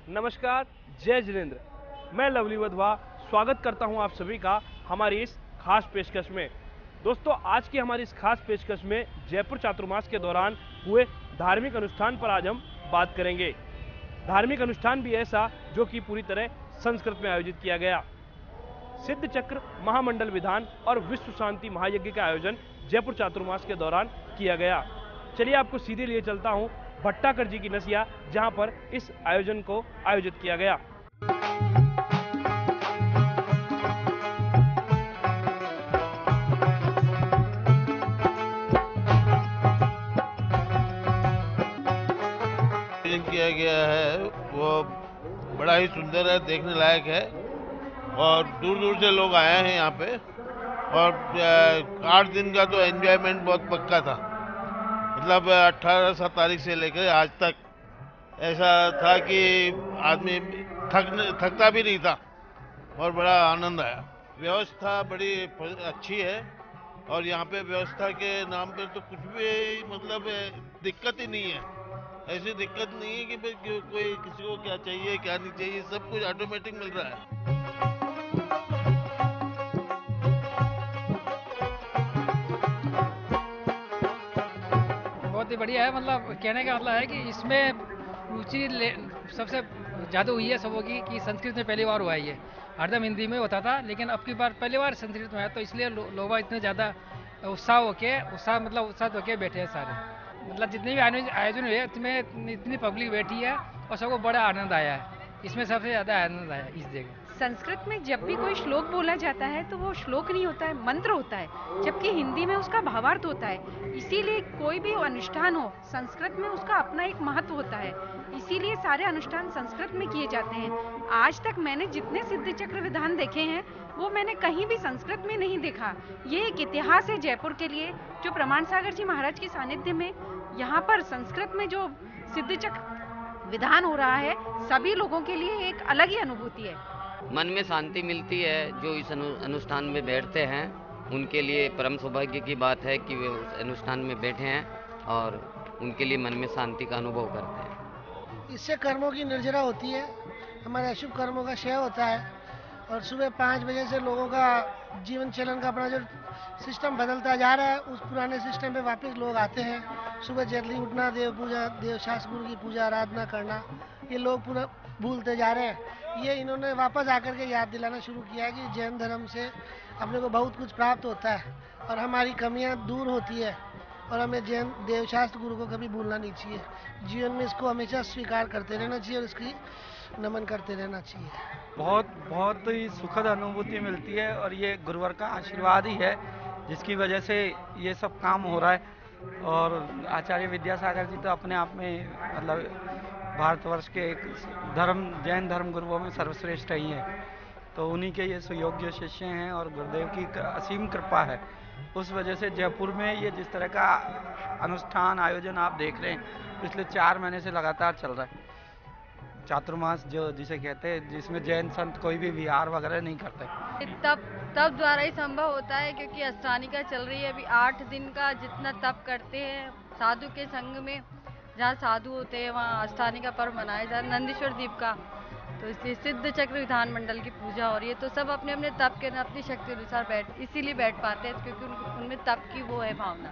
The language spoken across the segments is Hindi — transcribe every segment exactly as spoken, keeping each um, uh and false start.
नमस्कार, जय जिनेंद्र। मैं लवली वधवा स्वागत करता हूं आप सभी का हमारी इस खास पेशकश में। दोस्तों, आज की हमारी इस खास पेशकश में जयपुर चातुर्मास के दौरान हुए धार्मिक अनुष्ठान पर आज हम बात करेंगे। धार्मिक अनुष्ठान भी ऐसा जो कि पूरी तरह संस्कृत में आयोजित किया गया। सिद्ध चक्र महामंडल विधान और विश्व शांति महायज्ञ का आयोजन जयपुर चातुर्मास के दौरान किया गया। चलिए आपको सीधे लिए चलता हूं भट्टाकर जी की नसिया, जहां पर इस आयोजन को आयोजित किया गया। आयोजन किया गया है वो बड़ा ही सुंदर है, देखने लायक है और दूर दूर से लोग आए हैं यहाँ पे। और आठ दिन का तो एंजॉयमेंट बहुत पक्का था, मतलब अट्ठारह तारीख से लेकर आज तक ऐसा था कि आदमी थक थकता भी नहीं था और बड़ा आनंद आया। व्यवस्था बड़ी अच्छी है और यहाँ पे व्यवस्था के नाम पे तो कुछ भी मतलब दिक्कत ही नहीं है। ऐसी दिक्कत नहीं है कि भाई कोई किसी को क्या चाहिए क्या नहीं चाहिए, सब कुछ ऑटोमेटिक मिल रहा है। बहुत ही बढ़िया है। मतलब कहने का मतलब है कि इसमें रुचि सबसे ज़्यादा हुई है सबों की कि संस्कृत में पहली बार हुआ है। ये हरदम हिंदी में होता था, लेकिन अब की बार पहली बार संस्कृत में है, तो इसलिए लो, लोग इतने ज़्यादा उत्साह होके उत्साह मतलब उत्साह होके बैठे हैं सारे। मतलब जितने भी आयोजन हुए उसमें इतनी पब्लिक बैठी है और सबको बड़ा आनंद आया है। इसमें सबसे ज़्यादा आनंद आया इस जगह। संस्कृत में जब भी कोई श्लोक बोला जाता है तो वो श्लोक नहीं होता है, मंत्र होता है, जबकि हिंदी में उसका भावार्थ होता है। इसीलिए कोई भी अनुष्ठान हो, संस्कृत में उसका अपना एक महत्व होता है। इसीलिए सारे अनुष्ठान संस्कृत में किए जाते हैं। आज तक मैंने जितने सिद्ध चक्र विधान देखे हैं वो मैंने कहीं भी संस्कृत में नहीं देखा। ये एक इतिहास है जयपुर के लिए, जो प्रमाण सागर जी महाराज के सानिध्य में यहाँ पर संस्कृत में जो सिद्ध चक्र विधान हो रहा है, सभी लोगों के लिए एक अलग ही अनुभूति है। मन में शांति मिलती है। जो इस अनुष्ठान में बैठते हैं उनके लिए परम सौभाग्य की बात है कि वे उस अनुष्ठान में बैठे हैं और उनके लिए मन में शांति का अनुभव करते हैं। इससे कर्मों की निर्जरा होती है, हमारे अशुभ कर्मों का क्षय होता है और सुबह पाँच बजे से लोगों का जीवन चलन का अपना जो सिस्टम बदलता जा रहा है, उस पुराने सिस्टम पे वापस लोग आते हैं। सुबह जल्दी उठना, देव पूजा, देव शास्त्र गुरु की पूजा आराधना करना, ये लोग पूरा भूलते जा रहे हैं। ये इन्होंने वापस आकर के याद दिलाना शुरू किया है कि जैन धर्म से अपने को बहुत कुछ प्राप्त होता है और हमारी कमियां दूर होती है और हमें जैन देवशास्त्र गुरु को कभी भूलना नहीं चाहिए। जीवन में इसको हमेशा स्वीकार करते रहना चाहिए और इसकी नमन करते रहना चाहिए। बहुत बहुत ही सुखद अनुभूति मिलती है और ये गुरुवर का आशीर्वाद ही है जिसकी वजह से ये सब काम हो रहा है। और आचार्य विद्यासागर जी तो अपने आप में मतलब भारतवर्ष के एक धर्म जैन धर्म गुरुओं में सर्वश्रेष्ठ ही हैं, तो उन्हीं के ये सुयोग्य शिष्य हैं और गुरुदेव की असीम कृपा है। उस वजह से जयपुर में ये जिस तरह का अनुष्ठान आयोजन आप देख रहे हैं पिछले चार महीने से लगातार चल रहा है। चातुर्मास जो जिसे कहते हैं, जिसमें जैन संत कोई भी विहार वगैरह नहीं करते। तप तप द्वारा ही संभव होता है, क्योंकि अष्टानिका चल रही है अभी। आठ दिन का जितना तप करते हैं साधु के संग में, जहाँ साधु होते हैं वहाँ अष्टानिका पर्व मनाया जा रहा है नंदीश्वर द्वीप का। तो इसलिए सिद्ध चक्र विधान मंडल की पूजा हो रही है, तो सब अपने अपने तप के अपनी शक्ति अनुसार बैठ इसीलिए बैठ पाते हैं, क्योंकि उनमें तप की वो है भावना।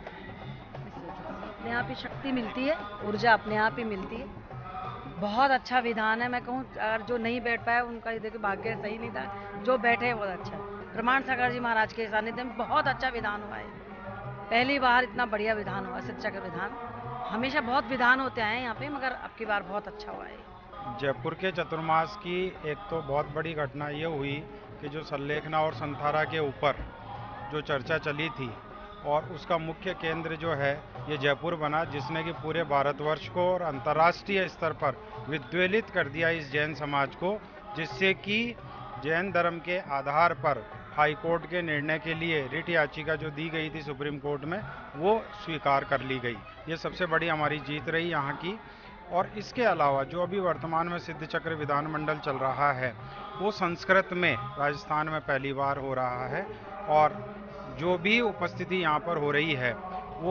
अपने आप ही शक्ति मिलती है, ऊर्जा अपने आप ही मिलती है। बहुत अच्छा विधान है। मैं कहूँ अगर जो नहीं बैठ पाया उनका ये देखिए भाग्य सही नहीं था, जो बैठे बहुत अच्छा है। प्रमाण सागर जी महाराज के सानिध्य में बहुत अच्छा विधान हुआ है। पहली बार इतना बढ़िया विधान हुआ सिद्ध चक्र विधान। हमेशा बहुत विधान होते आए यहाँ पे, मगर अब की बार बहुत अच्छा हुआ है। जयपुर के चतुर्मास की एक तो बहुत बड़ी घटना ये हुई कि जो सल्लेखना और संथारा के ऊपर जो चर्चा चली थी और उसका मुख्य केंद्र जो है ये जयपुर बना, जिसने कि पूरे भारतवर्ष को और अंतर्राष्ट्रीय स्तर पर विद्वेलित कर दिया इस जैन समाज को, जिससे कि जैन धर्म के आधार पर हाई कोर्ट के निर्णय के लिए रिट याचिका जो दी गई थी सुप्रीम कोर्ट में, वो स्वीकार कर ली गई। ये सबसे बड़ी हमारी जीत रही यहाँ की। और इसके अलावा जो अभी वर्तमान में सिद्ध चक्र विधान मंडल चल रहा है वो संस्कृत में राजस्थान में पहली बार हो रहा है और जो भी उपस्थिति यहाँ पर हो रही है वो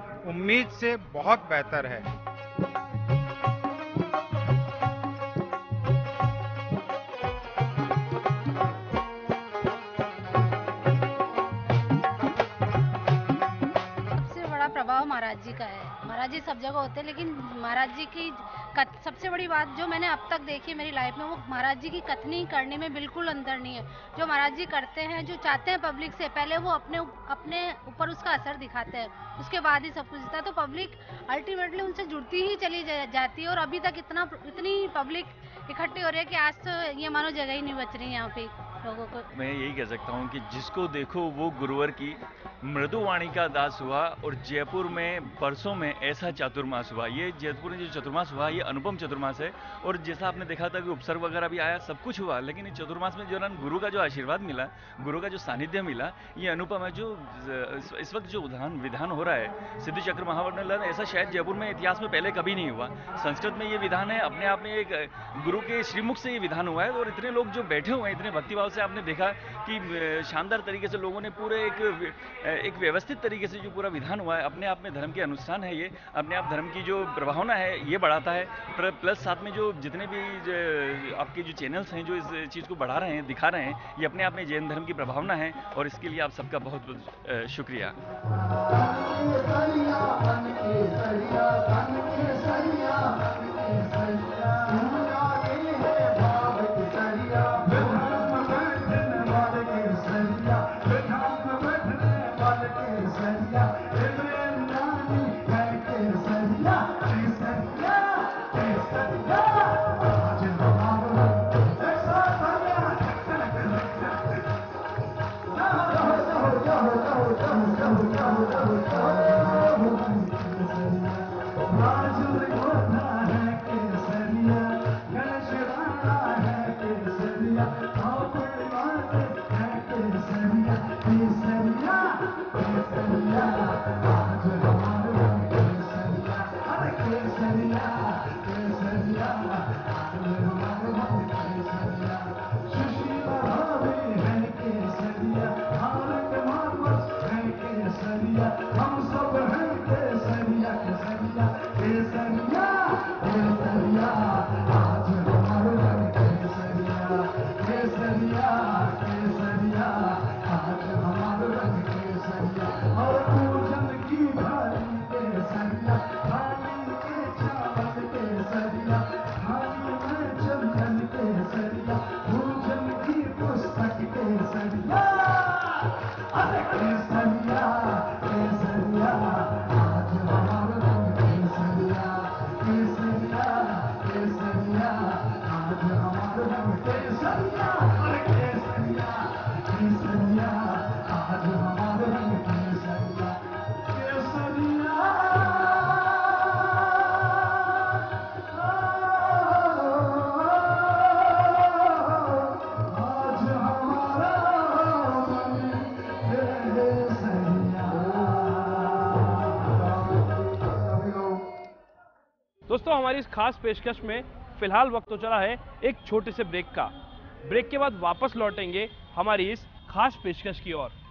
उम्मीद से बहुत बेहतर है। प्रभाव महाराज जी का है। महाराज जी सब जगह होते हैं, लेकिन महाराज जी की कत, सबसे बड़ी बात जो मैंने अब तक देखी मेरी लाइफ में, वो महाराज जी की कथनी करने में बिल्कुल अंतर नहीं है। जो महाराज जी करते हैं, जो चाहते हैं पब्लिक से, पहले वो अपने अपने ऊपर उसका असर दिखाते हैं, उसके बाद ही सब कुछ दिखता है। तो पब्लिक अल्टीमेटली उनसे जुड़ती ही चली जा, जाती है। और अभी तक इतना इतनी पब्लिक इकट्ठी हो रही है कि आज तो ये मानो जगह ही नहीं बच रही यहाँ पे लोगों को। मैं यही कह सकता हूँ कि जिसको देखो वो गुरुवर की मृदुवाणी का दास हुआ। और जयपुर में परसों में ऐसा चातुर्मास हुआ, ये जयपुर में जो चातुर्मास हुआ ये अनुपम चातुर्मास है। और जैसा आपने देखा था कि उपसर्ग वगैरह भी आया, सब कुछ हुआ, लेकिन इस चातुर्मास में जो गुरु का जो आशीर्वाद मिला, गुरु का जो सानिध्य मिला, ये अनुपम है। जो इस वक्त जो विधान विधान हो रहा है सिद्धि चक्र महामंडल, ऐसा शायद जयपुर में इतिहास में पहले कभी नहीं हुआ। संस्कृत में ये विधान है, अपने आप में एक गुरु के श्रीमुख से ये विधान हुआ है। और इतने लोग जो बैठे हुए हैं, इतने भक्तिभाव से, आपने देखा कि शानदार तरीके से लोगों ने पूरे एक एक व्यवस्थित तरीके से जो पूरा विधान हुआ है, अपने आप में धर्म के अनुष्ठान है, ये अपने आप धर्म की जो प्रभावना है ये बढ़ाता है। प्लस साथ में जो जितने भी आपके जो चैनल्स हैं जो इस चीज़ को बढ़ा रहे हैं, दिखा रहे हैं, ये अपने आप में जैन धर्म की प्रभावना है। और इसके लिए आप सबका बहुत बहुत शुक्रिया। दोस्तों, हमारी इस खास पेशकश में फिलहाल वक्त तो चला है एक छोटे से ब्रेक का। ब्रेक के बाद वापस लौटेंगे हमारी इस खास पेशकश की ओर।